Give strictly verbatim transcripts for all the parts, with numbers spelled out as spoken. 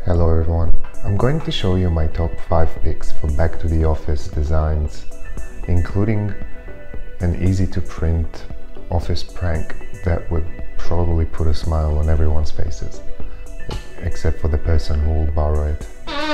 Hello everyone, I'm going to show you my top five picks for back to the office designs, including an easy to print office prank that would probably put a smile on everyone's faces, except for the person who will borrow it.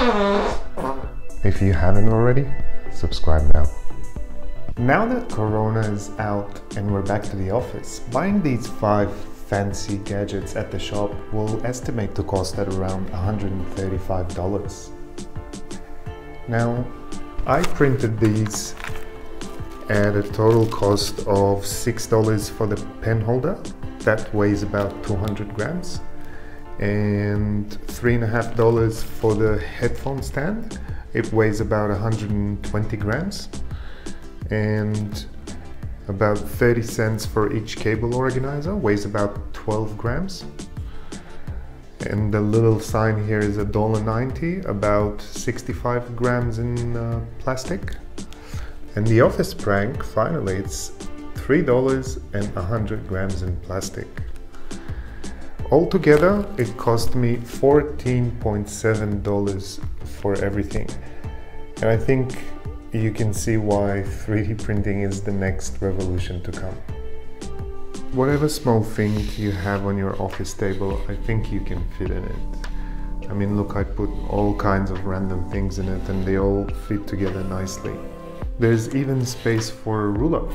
If you haven't already, subscribe now. Now that Corona is out and we're back to the office, buying these five fancy gadgets at the shop will estimate to cost at around one hundred thirty-five dollars. Now, I printed these at a total cost of six dollars for the pen holder, that weighs about two hundred grams, and three and a half dollars for the headphone stand, it weighs about one hundred twenty grams, and about thirty cents for each cable organizer, weighs about twelve grams. And the little sign here is a dollar ninety, about sixty-five grams in uh, plastic. And the office prank, finally, it's three dollars and one hundred grams in plastic. Altogether, it cost me fourteen point seven dollars for everything. And I think you can see why three D printing is the next revolution to come. Whatever small thing you have on your office table, I think you can fit in it. I mean, look, I put all kinds of random things in it and they all fit together nicely. There's even space for a ruler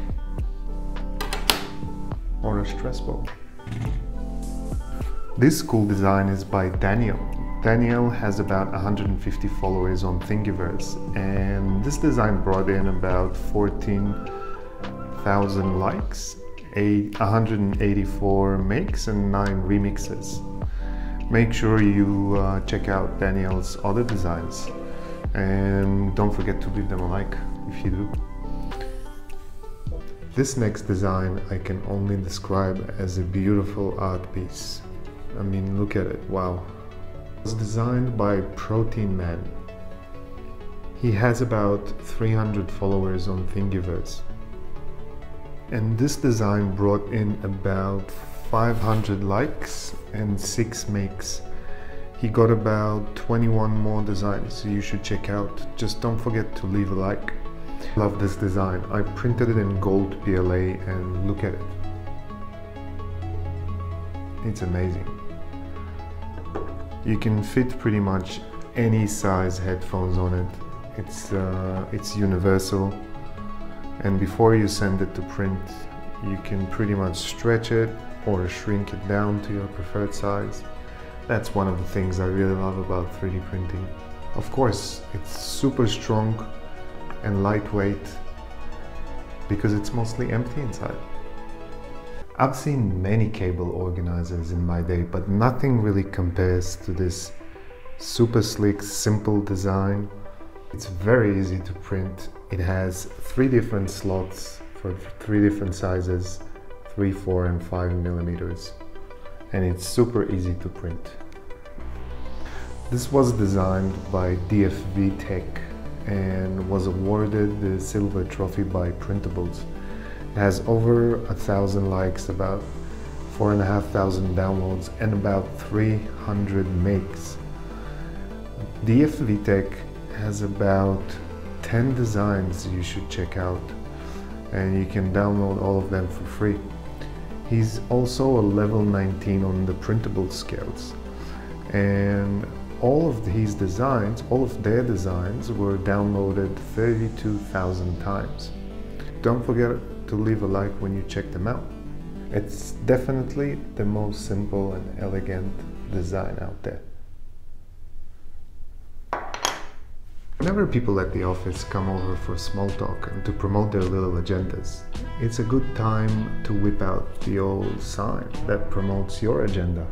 or a stress ball. This cool design is by Daniel. Daniel has about one hundred fifty followers on Thingiverse, and this design brought in about fourteen thousand likes, one hundred eighty-four makes and nine remixes. Make sure you uh, check out Daniel's other designs, and don't forget to leave them a like if you do. This next design I can only describe as a beautiful art piece. I mean, look at it, wow. It was designed by Protein Man. He has about three hundred followers on Thingiverse. And this design brought in about five hundred likes and six makes. He got about twenty-one more designs, so you should check out. Just don't forget to leave a like. Love this design. I printed it in gold P L A and look at it. It's amazing. You can fit pretty much any size headphones on it. It's, uh, it's universal. And before you send it to print, you can pretty much stretch it or shrink it down to your preferred size. That's one of the things I really love about three D printing. Of course, it's super strong and lightweight because it's mostly empty inside. I've seen many cable organizers in my day, but nothing really compares to this super slick, simple design. It's very easy to print. It has three different slots for three different sizes, three, four, and five millimeters. And it's super easy to print. This was designed by D F V Tech and was awarded the Silver Trophy by Printables. It has over a thousand likes, about four and a half thousand downloads, and about three hundred makes. D F V Tech has about ten designs you should check out, and you can download all of them for free. He's also a level nineteen on the printable scales, and all of his designs, all of their designs were downloaded thirty-two thousand times. Don't forget to leave a like when you check them out. It's definitely the most simple and elegant design out there. Whenever people at the office come over for small talk and to promote their little agendas, it's a good time to whip out the old sign that promotes your agenda.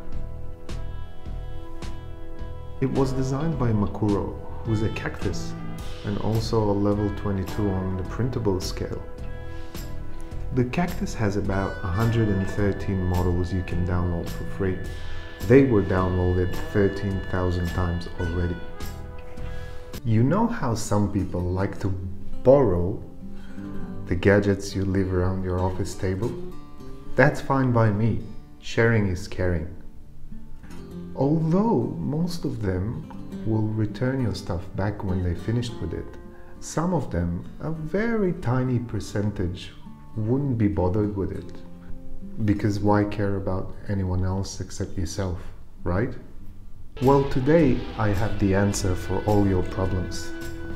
It was designed by Makuro, who's a cactus and also a level twenty-two on the printable scale. The cactus has about one hundred thirteen models you can download for free. They were downloaded thirteen thousand times already. You know how some people like to borrow the gadgets you leave around your office table? That's fine by me. Sharing is caring. Although most of them will return your stuff back when they finished with it, some of them, a very tiny percentage, wouldn't be bothered with it. Because why care about anyone else except yourself, right? Well, today I have the answer for all your problems.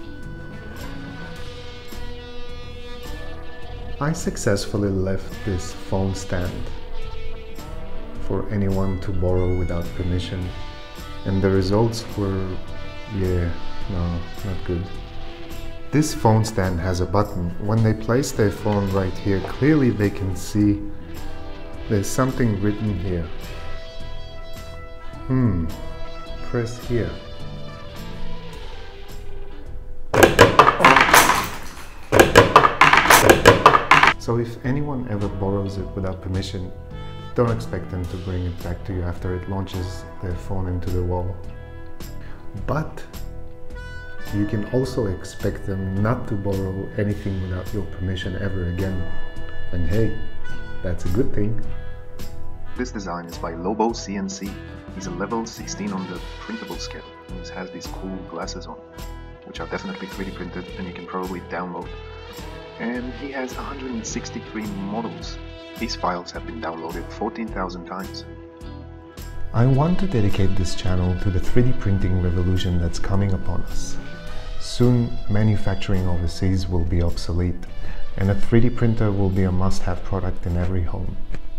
I successfully left this phone stand for anyone to borrow without permission, and the results were, yeah, no, not good. This phone stand has a button. When they place their phone right here, clearly they can see there's something written here. Hmm, press here. So if anyone ever borrows it without permission, don't expect them to bring it back to you after it launches their phone into the wall. But you can also expect them not to borrow anything without your permission ever again. And hey, that's a good thing. This design is by Lobo C N C. He's a level sixteen on the printable scale and has these cool glasses on, which are definitely three D printed and you can probably download. And he has one hundred sixty-three models. These files have been downloaded fourteen thousand times. I want to dedicate this channel to the three D printing revolution that's coming upon us. Soon, manufacturing overseas will be obsolete, and a three D printer will be a must-have product in every home.